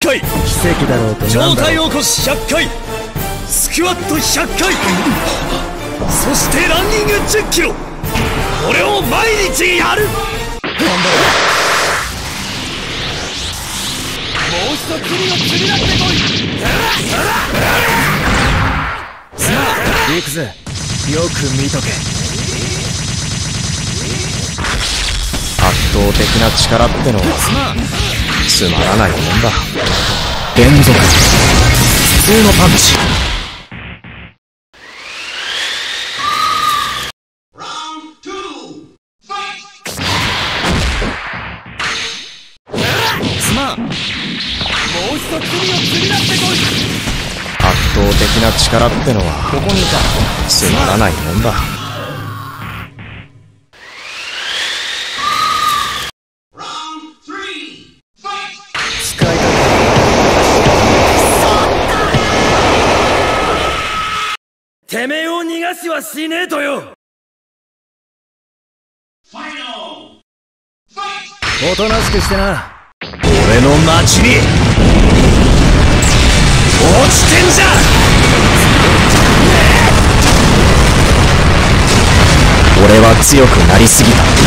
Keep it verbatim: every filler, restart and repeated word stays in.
回、 奇跡だろうと上体起こしひゃっかい、スクワットひゃっかい、そしてランニングじゅっキロ。これを毎日やる。もう一度君を釣り出してこい。 さあ行くぜ。よく見とけ。圧倒的な力ってのはつまらないもんだ。連続普通のパンチ。すまん。もう一度君を釣り出してこい。圧倒的な力ってのはここにいた。つまらないもんだ。使い方てめえを逃がしはしねえとよ。おとなしくしてな。俺の町に落ちてんじゃ。俺は強くなりすぎた。